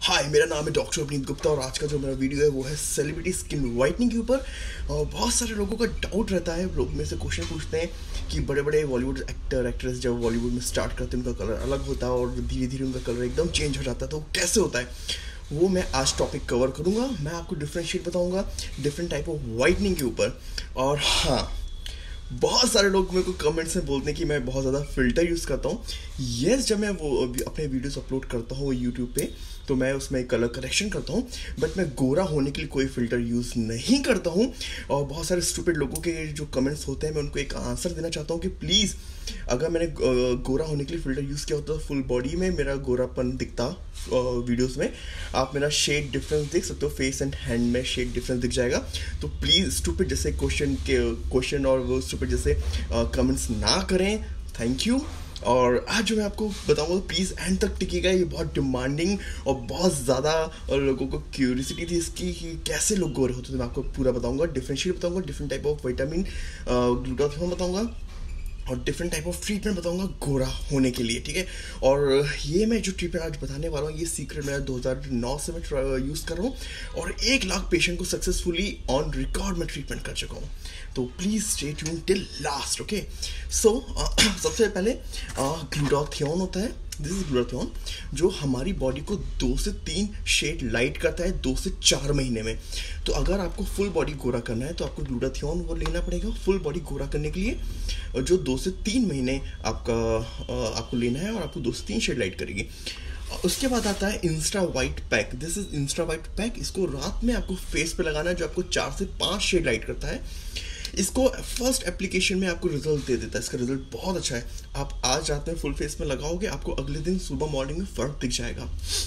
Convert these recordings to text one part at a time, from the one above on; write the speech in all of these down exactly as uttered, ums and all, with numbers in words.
हाय, मेरा नाम है डॉक्टर अवनीत गुप्ता और आज का जो मेरा वीडियो है वो है सेलिब्रिटी स्किन वाइटनिंग के ऊपर। और बहुत सारे लोगों का डाउट रहता है, लोग में से क्वेश्चन पूछते हैं कि बड़े बड़े बॉलीवुड एक्टर एक्ट्रेस जब बॉलीवुड में स्टार्ट करते हैं उनका कलर अलग होता है और धीरे धीरे उनका कलर एकदम चेंज हो जाता है, तो कैसे होता है वो मैं आज टॉपिक कवर करूँगा। मैं आपको डिफ्रेंशिएट बताऊँगा डिफरेंट टाइप ऑफ वाइटनिंग के ऊपर। और हाँ, बहुत सारे लोग मेरे को कमेंट्स में बोलते हैं कि मैं बहुत ज़्यादा फ़िल्टर यूज़ करता हूँ। येस, जब मैं वो अपने वीडियोस अपलोड करता हूँ यूट्यूब पे तो मैं उसमें कलर करेक्शन करता हूँ, बट मैं गोरा होने के लिए कोई फ़िल्टर यूज़ नहीं करता हूँ। और बहुत सारे स्टूपिड लोगों के जो कमेंट्स होते हैं मैं उनको एक आंसर देना चाहता हूँ कि प्लीज़, अगर मैंने गोरा होने के लिए फ़िल्टर यूज़ किया होता तो फुल बॉडी में मेरा गोरापन दिखता वीडियोस में। आप मेरा शेड डिफरेंस देख सकते हो, फेस एंड हैंड में शेड डिफरेंस दिख जाएगा। तो प्लीज़ स्टूपिड जैसे क्वेश्चन के क्वेश्चन और वो स्टूपिड जैसे कमेंट्स ना करें। Thank you. और आज जो मैं आपको बताऊंगा प्लीज़ एंड तक टिकेगा, ये बहुत डिमांडिंग और बहुत ज़्यादा लोगों को क्यूरियोसिटी थी इसकी कि कैसे लोग गोरे होते थे। मैं आपको पूरा बताऊंगा, डिफरेंशिएट बताऊंगा, different type of vitamin glutathione बताऊंगा और डिफरेंट टाइप ऑफ ट्रीटमेंट बताऊंगा गोरा होने के लिए, ठीक है। और ये मैं जो ट्रीटमेंट आज बताने वाला हूँ ये सीक्रेट मेरा दो हज़ार नौ से मैं यूज़ कर रहा हूँ और एक लाख पेशेंट को सक्सेसफुली ऑन रिकॉर्ड में ट्रीटमेंट कर चुका हूँ। तो please stay tune till last, okay. So सबसे पहले ग्लूटाथियोन होता है, दिस इज ग्लूटाथियोन, जो हमारी बॉडी को दो से तीन शेड लाइट करता है दो से चार महीने में। तो अगर आपको फुल बॉडी गोरा करना है तो आपको ग्लूटाथियोन वो लेना पड़ेगा फुल बॉडी गोरा करने के लिए, जो दो से तीन महीने आपका आपको लेना है और आपको दो से तीन शेड लाइट करेगी। उसके बाद आता है insta white pack. This is insta white pack. इसको रात में आपको फेस पे लगाना है, जो आपको चार से पाँच शेड लाइट करता है। इसको फर्स्ट एप्लीकेशन में आपको रिजल्ट दे देता है, इसका रिजल्ट बहुत अच्छा है। आप आज रात में फुल फेस में लगाओगे, आपको अगले दिन सुबह मॉर्निंग में फर्क दिख जाएगा।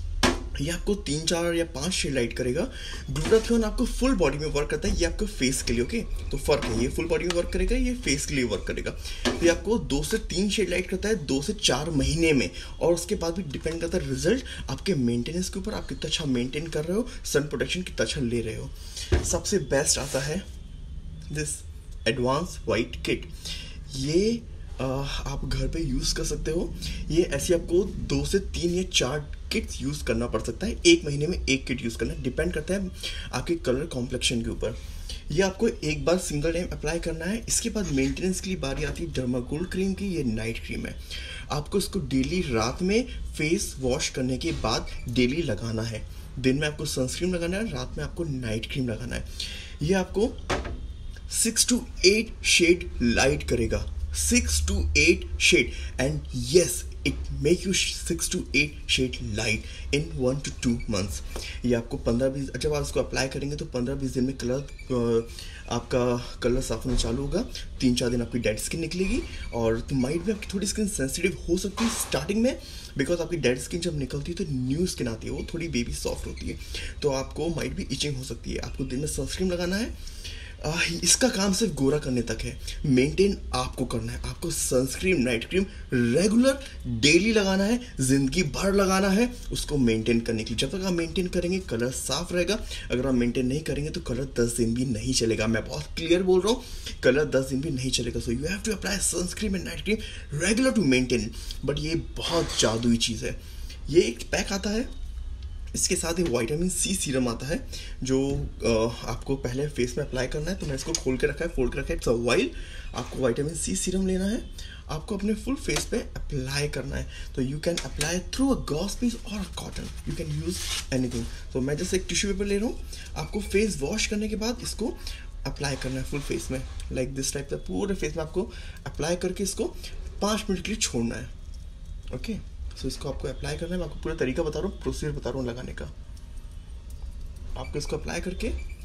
ये आपको तीन चार या पांच शेड लाइट करेगा। ग्लूटाथियोन आपको फुल बॉडी में वर्क करता है, ये आपको फेस के लिए, ओके। तो फर्क है, ये फुल बॉडी में वर्क करेगा, ये फेस के लिए वर्क करेगा। तो ये आपको दो से तीन शेड लाइट करता है दो से चार महीने में। और उसके बाद भी डिपेंड करता है रिजल्ट आपके मेंटेनेंस के ऊपर, आप कितना अच्छा मेंटेन कर रहे हो, सन प्रोटेक्शन कितना अच्छा ले रहे हो। सबसे बेस्ट आता है दिस एडवांस वाइट किट। ये आ, आप घर पे यूज़ कर सकते हो। ये ऐसे आपको दो से तीन या चार किट्स यूज़ करना पड़ सकता है, एक महीने में एक किट यूज़ करना, डिपेंड करता है आपके कलर कॉम्प्लेक्शन के ऊपर। ये आपको एक बार सिंगल टाइम अप्लाई करना है। इसके बाद मेंटेनेंस के लिए बारी आती है डर्मागोल्ड क्रीम की। ये नाइट क्रीम है, आपको इसको डेली रात में फेस वॉश करने के बाद डेली लगाना है। दिन में आपको सनस्क्रीन लगाना है, रात में आपको नाइट क्रीम लगाना है। ये आपको six to eight shade light करेगा, six to eight shade, and yes it make you six to eight shade light in one to two months. ये आपको पंद्रह बीस जब आप इसको अप्लाई करेंगे तो पंद्रह बीस दिन में कलर आपका कलर साफ होना चालू होगा। तीन चार दिन आपकी डेड स्किन निकलेगी और तो माइट भी आपकी थोड़ी स्किन सेंसिटिव हो सकती है स्टार्टिंग में, बिकॉज आपकी डेड स्किन जब निकलती है तो न्यू स्किन आती है, वो थोड़ी बेबी सॉफ्ट होती है, तो आपको माइट भी इचिंग हो सकती है। आपको दिन में सनस्क्रीन लगाना है। आ, इसका काम सिर्फ गोरा करने तक है, मेंटेन आपको करना है। आपको sunscreen night cream regular daily लगाना है, जिंदगी भर लगाना है उसको मेंटेन करने के लिए। जब तक आप मेंटेन करेंगे कलर साफ रहेगा, अगर आप मेंटेन नहीं करेंगे तो कलर दस दिन भी नहीं चलेगा। मैं बहुत क्लियर बोल रहा हूँ, कलर दस दिन भी नहीं चलेगा। So you have to apply sunscreen and night cream regular to maintain. But ये बहुत जादुई चीज़ है। ये एक पैक आता है, इसके साथ ही विटामिन सी सीरम आता है जो आ, आपको पहले फेस में अप्लाई करना है। तो मैं इसको खोल के रखा है, फोल्ड के रखा है, इट्स अ वाइल। आपको विटामिन सी सीरम लेना है, आपको अपने फुल फेस पे अप्लाई करना है। तो you can apply through a gauze piece और cotton, you can use anything. तो मैं जैसे एक टिश्यू पेपर ले रहा हूँ, आपको फेस वॉश करने के बाद इसको अप्लाई करना है फुल फेस में, लाइक दिस टाइप का पूरे फेस में आपको अप्लाई करके इसको पाँच मिनट के लिए छोड़ना है, ओके। सो so, इसको आपको अप्लाई करना है। मैं आपको पूरा तरीका बता रहा हूँ, प्रोसीजर बता रहा हूँ लगाने का। आपको इसको अप्लाई करके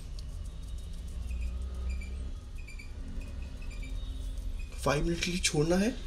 फाइव मिनट के लिए छोड़ना है।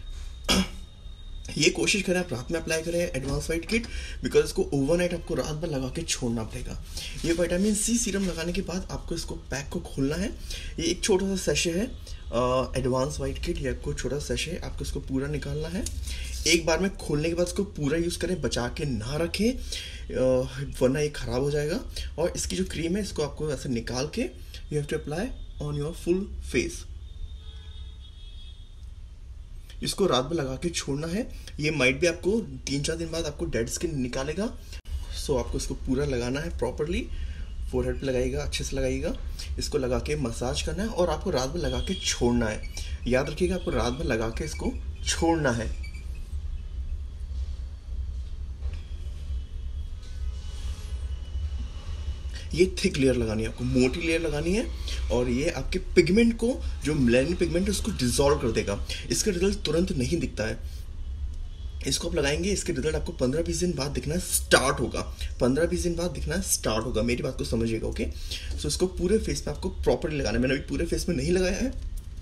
ये कोशिश करें आप रात में अप्लाई करें एडवांस वाइट किट, बिकॉज इसको ओवरनाइट आपको रात भर लगा के छोड़ना पड़ेगा। ये विटामिन सी सीरम लगाने के बाद आपको इसको पैक को खोलना है। ये एक छोटा सा सेशे है एडवांस वाइट किट, ये आपको छोटा सा सेशे है, आपको इसको पूरा निकालना है। एक बार में खोलने के बाद इसको पूरा यूज़ करें, बचा के ना रखें वरना ये ख़राब हो जाएगा। और इसकी जो क्रीम है इसको आपको ऐसे निकाल के you have to apply on your full face. इसको रात में लगा के छोड़ना है। ये माइट भी आपको तीन चार दिन बाद आपको डेड स्किन निकालेगा। सो सो आपको इसको पूरा लगाना है प्रॉपरली, फोरहेड पे लगाइएगा, अच्छे से लगाइएगा, इसको लगा के मसाज करना है और आपको रात भर लगा के छोड़ना है। याद रखिएगा आपको रात भर लगा के इसको छोड़ना है। ये थिक लेयर लगानी है आपको, मोटी लेयर लगानी है और ये आपके पिगमेंट को, जो मेलानिन पिगमेंट है उसको डिसॉल्व कर देगा। इसका रिजल्ट तुरंत नहीं दिखता है। इसको आप लगाएंगे, इसके रिजल्ट आपको पंद्रह बीस दिन बाद दिखना स्टार्ट होगा, पंद्रह बीस दिन बाद दिखना स्टार्ट होगा। मेरी बात को समझिएगा, ओके। सो इसको पूरे फेस पे आपको प्रॉपरली लगाना है। मैंने अभी पूरे फेस में नहीं लगाया है,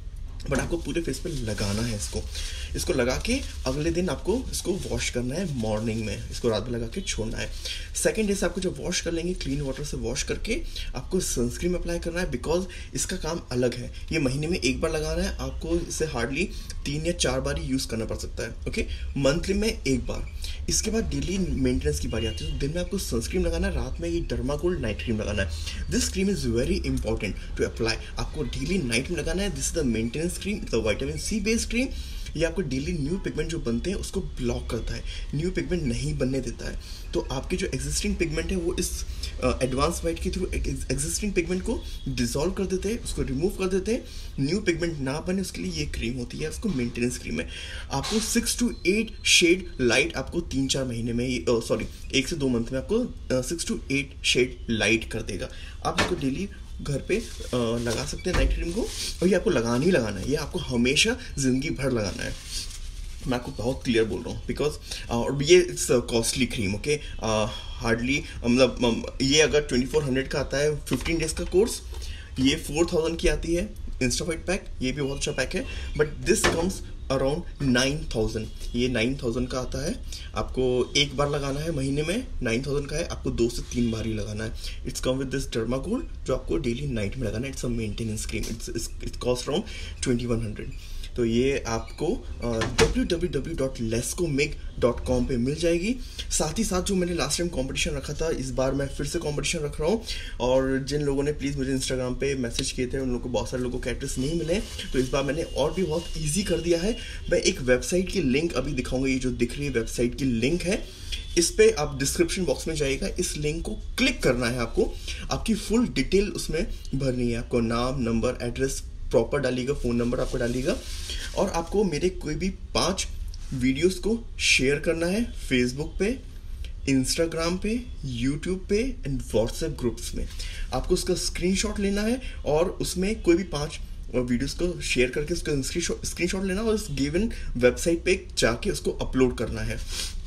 बट आपको पूरे फेस पे लगाना है इसको। इसको लगा के अगले दिन आपको इसको वॉश करना है मॉर्निंग में, इसको रात में लगा के छोड़ना है। सेकेंड डे से आपको जब वॉश कर लेंगे, क्लीन वाटर से वॉश करके आपको सनस्क्रीन अप्लाई करना है, बिकॉज इसका काम अलग है। ये महीने में एक बार लगाना है, आपको इसे हार्डली तीन या चार बार ही यूज़ करना पड़ सकता है, ओके। मंथली में एक बार। इसके बाद डेली मेंटेनेंस की बारी आती है। तो दिन में आपको सनस्क्रीन लगाना है, रात में ये डर्माकोल्ड नाइट क्रीम लगाना है। This cream is very important to apply. आपको डेली नाइट में लगाना है। This is the maintenance cream, the vitamin C based cream. ये आपको डेली न्यू पिगमेंट जो बनते हैं उसको ब्लॉक करता है, न्यू पिगमेंट नहीं बनने देता है। तो आपके जो एग्जिस्टिंग पिगमेंट है वो इस एडवांस वाइट के थ्रू एग्जिस्टिंग पिगमेंट को डिसॉल्व कर देते हैं, उसको रिमूव कर देते हैं। न्यू पिगमेंट ना बने उसके लिए ये क्रीम होती है, उसको मेंटेनेंस क्रीम है। आपको six to eight shade light आपको तीन चार महीने में, सॉरी एक से दो मंथ में आपको six to eight shade light कर देगा। आप इसको डेली घर पे आ, लगा सकते हैं नाइट क्रीम को, और ये आपको लगाना ही लगाना है। ये आपको हमेशा ज़िंदगी भर लगाना है। मैं आपको बहुत क्लियर बोल रहा हूँ, बिकॉज और ये it's costly cream, okay. Hardly मतलब ये अगर ट्वेंटी फोर हंड्रेड का आता है फिफ्टीन डेज का कोर्स, ये फोर थाउजेंड की आती है इंस्टाफाइट पैक, ये भी बहुत अच्छा पैक है। But this comes around nine thousand, ये नाइन थाउजेंड का आता है। आपको एक बार लगाना है महीने में, नाइन थाउजेंड का है, आपको दो से तीन बार ही लगाना है। It's come with this Dermacold जो आपको डेली नाइट में लगाना है। It's a maintenance cream, it's it's cost around twenty one hundred. तो ये आपको W W W dot laskomig dot com पे मिल जाएगी। साथ ही साथ जो मैंने लास्ट टाइम कंपटीशन रखा था, इस बार मैं फिर से कंपटीशन रख रहा हूँ। और जिन लोगों ने प्लीज़ मुझे इंस्टाग्राम पे मैसेज किए थे, उन लोगों को बहुत सारे लोगों के एड्रेस नहीं मिले, तो इस बार मैंने और भी बहुत ईजी कर दिया है। मैं एक वेबसाइट की लिंक अभी दिखाऊंगा, ये जो दिख रही है वेबसाइट की लिंक है, इस पे आप डिस्क्रिप्शन बॉक्स में जाइएगा, इस लिंक को क्लिक करना है आपको। आपकी फुल डिटेल उसमें भरनी है, आपको नाम, नंबर, एड्रेस प्रॉपर डालिएगा, फ़ोन नंबर आपको डालिएगा, और आपको मेरे कोई भी पांच वीडियोस को शेयर करना है फेसबुक पे, इंस्टाग्राम पे, यूट्यूब पे एंड व्हाट्सएप ग्रुप्स में। आपको उसका स्क्रीनशॉट लेना है और उसमें कोई भी पांच वीडियोस को शेयर करके उसका स्क्रीनशॉट लेना और उस गिवन वेबसाइट पे जाके उसको अपलोड करना है।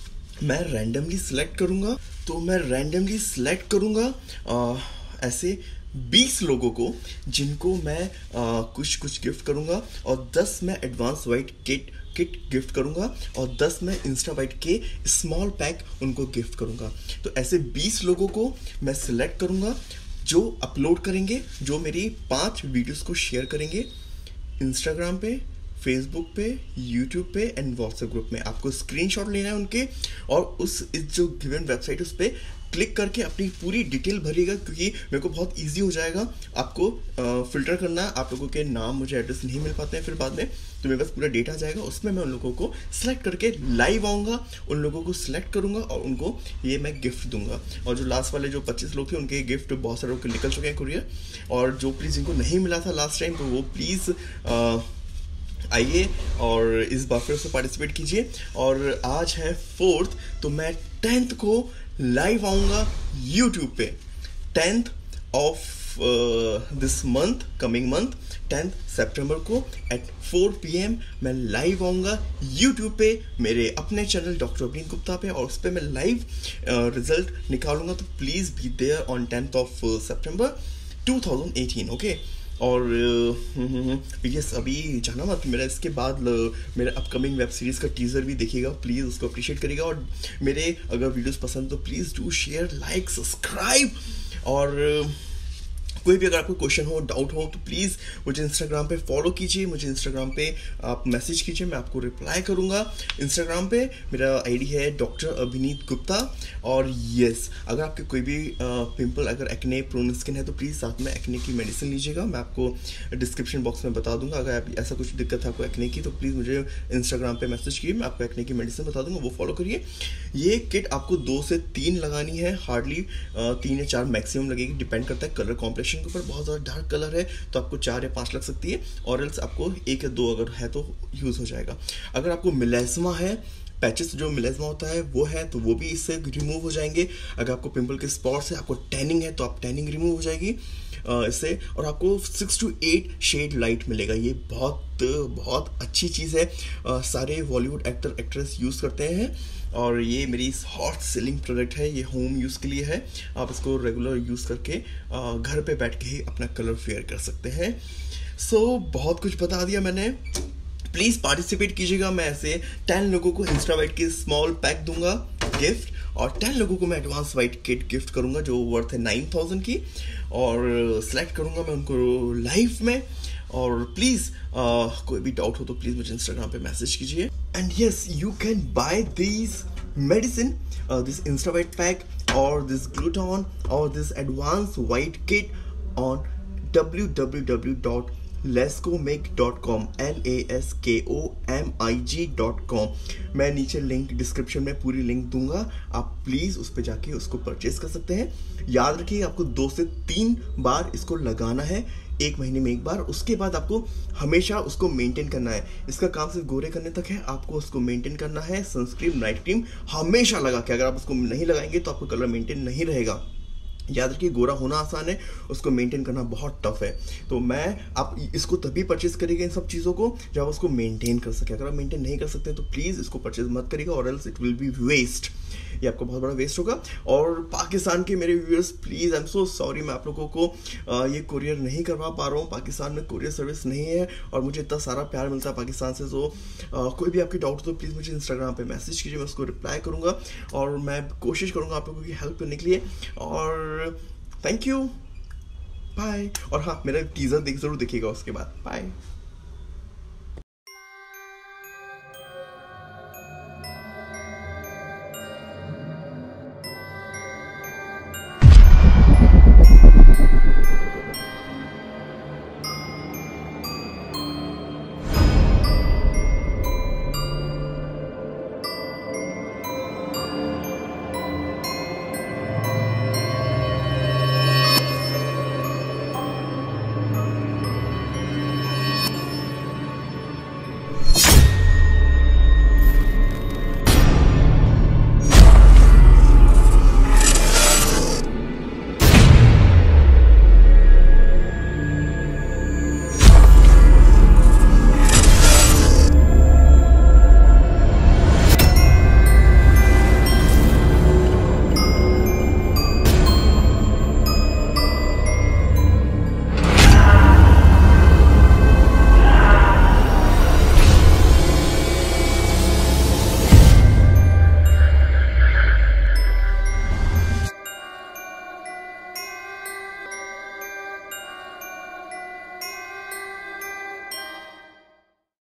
मैं रैंडमली सिलेक्ट करूँगा, तो मैं रैंडमली सिलेक्ट करूँगा ऐसे बीस लोगों को, जिनको मैं आ, कुछ कुछ गिफ्ट करूंगा, और दस मैं advance white kit kit gift करूंगा, और दस मैं इंस्टा वाइट के स्मॉल पैक उनको गिफ्ट करूंगा। तो ऐसे बीस लोगों को मैं सिलेक्ट करूंगा जो अपलोड करेंगे, जो मेरी पांच वीडियोस को शेयर करेंगे इंस्टाग्राम पे, फेसबुक पे, यूट्यूब पे एंड व्हाट्सएप ग्रुप में। आपको स्क्रीनशॉट लेना है उनके, और उस इस जो गिवन वेबसाइट उस पर क्लिक करके अपनी पूरी डिटेल भरिएगा, क्योंकि मेरे को बहुत इजी हो जाएगा आपको फिल्टर करना। आप लोगों के नाम, मुझे एड्रेस नहीं मिल पाते हैं फिर बाद में, तो मेरे पास पूरा डेटा जाएगा, उसमें मैं उन लोगों को सिलेक्ट करके लाइव आऊँगा, उन लोगों को सिलेक्ट करूँगा और उनको ये मैं गिफ्ट दूंगा। और जो लास्ट वाले जो पच्चीस लोग थे, उनके गिफ्ट बहुत सारे लोग निकल चुके हैं कुरियर, और जो प्लीज़ जिनको नहीं मिला था लास्ट टाइम, तो वो प्लीज़ आइए और इस बार फिर से पार्टिसिपेट कीजिए। और आज है फोर्थ, तो मैं टेंथ को लाइव आऊँगा यूट्यूब पे, tenth of this month, coming month tenth सितंबर को एट फोर पी एम मैं लाइव आऊँगा यूट्यूब पे, मेरे अपने चैनल डॉक्टर अभिनीत गुप्ता पे, और उस पर मैं लाइव रिजल्ट निकालूंगा। तो please be there on tenth of सितंबर टू थाउजेंड एटीन, ओके। और ये अभी जाना मत, मेरा इसके बाद मेरा अपकमिंग वेब सीरीज़ का टीज़र भी देखिएगा, प्लीज़ उसको अप्रिशिएट करिएगा। और मेरे अगर वीडियोस पसंद तो please do share, like, subscribe, और कोई भी अगर आपको क्वेश्चन हो, डाउट हो, तो प्लीज़ मुझे इंस्टाग्राम पे फॉलो कीजिए, मुझे इंस्टाग्राम पे आप मैसेज कीजिए, मैं आपको रिप्लाई करूँगा। इंस्टाग्राम पे मेरा आईडी है डॉक्टर अभिनीत गुप्ता। और यस, अगर आपके कोई भी पिंपल, अगर एक्ने प्रोन स्किन है तो प्लीज़ साथ में एक्ने की मेडिसिन लीजिएगा, मैं आपको डिस्क्रिप्शन बॉक्स में बता दूंगा। अगर आप ऐसा कुछ दिक्कत है आपको एक्ने की तो प्लीज़ मुझे इंस्टाग्राम पे मैसेज कीजिए, मैं आपको एक्ने की मेडिसिन बता दूंगा, वो फॉलो करिए। ये किट आपको दो से तीन लगानी है, हार्डली तीन या चार मैक्सिमम लगेगी, डिपेंड करता है कलर कॉम्प्लेक्शन के ऊपर। बहुत ज़्यादा डार्क कलर है तो आपको चार या पाँच लग सकती है, और एल्स आपको एक या दो अगर है तो यूज़ हो जाएगा। अगर आपको मिलेस्मा है, पैचेस जो मिलेस्मा होता है वो है, तो वो भी इससे रिमूव हो जाएंगे। अगर आपको पिंपल के स्पॉट्स है, आपको टैनिंग है तो आप टैनिंग रिमूव हो जाएगी इससे। और आपको six to eight shade light मिलेगा, ये बहुत बहुत अच्छी चीज़ है। आ, सारे बॉलीवुड एक्टर एक्ट्रेस यूज़ करते हैं, और ये मेरी हॉट सेलिंग प्रोडक्ट है, ये होम यूज़ के लिए है। आप इसको रेगुलर यूज़ करके आ, घर पे बैठ के ही अपना कलर फेयर कर सकते हैं। सो so, बहुत कुछ बता दिया मैंने, प्लीज़ पार्टिसिपेट कीजिएगा। मैं ऐसे टेन लोगों को इंस्टा वाइट की स्मॉल पैक दूंगा गिफ्ट, और टेन लोगों को मैं एडवांस वाइट किट गिफ्ट करूंगा जो वर्थ है नाइन थाउजेंड की, और सेलेक्ट करूंगा मैं उनको लाइव में। और प्लीज़ कोई भी डाउट हो तो प्लीज़ मुझे इंस्टाग्राम पे मैसेज कीजिए। And yes, you can buy this medicine, this insta white pack और दिस ग्लूटॉन और this advance white kit on W W W dot laskomeg dot com, L A S K O M I G dot com. मैं नीचे link description में पूरी link दूंगा, आप please उस पर जाके उसको परचेज कर सकते हैं। याद रखिए आपको दो से तीन बार इसको लगाना है, एक महीने में एक बार। उसके बाद आपको हमेशा उसको मेंटेन करना है। इसका काम सिर्फ गोरे करने तक है, आपको उसको मेंटेन करना है। सनस्क्रीन, नाइट क्रीम हमेशा लगा के, अगर आप उसको नहीं लगाएंगे तो आपको कलर मेंटेन नहीं रहेगा। याद रखिए, गोरा होना आसान है, उसको मेंटेन करना बहुत टफ है। तो मैं आप इसको तभी परचेज करेंगे इन सब चीज़ों को जब आप उसको मेंटेन कर सके। अगर आप मेंटेन नहीं कर सकते तो प्लीज़ इसको परचेज मत करिएगा, और else it will be waste, ये आपको बहुत बड़ा वेस्ट होगा। और पाकिस्तान के मेरे viewers, please, I am so sorry, मैं आप लोगों को आ, ये कुरियर नहीं करवा पा रहा हूँ। पाकिस्तान में कुरियर सर्विस नहीं है, और मुझे इतना सारा प्यार मिलता है पाकिस्तान से। तो आ, कोई भी आपकी डाउट तो प्लीज़ मुझे इंस्टाग्राम पे मैसेज कीजिए, मैं उसको रिप्लाई करूँगा, और मैं कोशिश करूँगा आप लोगों की हेल्प करने के लिए। और थैंक यू, बाय। और हाँ, मेरा टीजर देख जरूर देखिएगा उसके बाद। बाय।